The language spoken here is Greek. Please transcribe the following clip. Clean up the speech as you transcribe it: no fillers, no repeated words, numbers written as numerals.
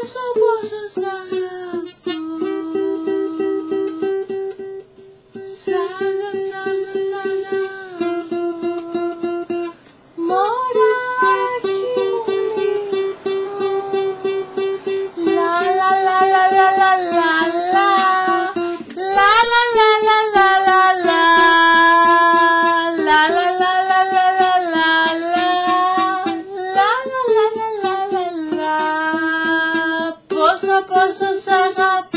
πόσο πόσο σ' αγαπώ. Σ' αγαπώ, μωράκι μου λοιπόν. Λα λα λα λα λα λα λα λα, λα λα λα λα λα λα λα, λα λα λα λα λα λα λα, λα λα λα λα λα λα. Πόσο πόσο σ' αγαπώ.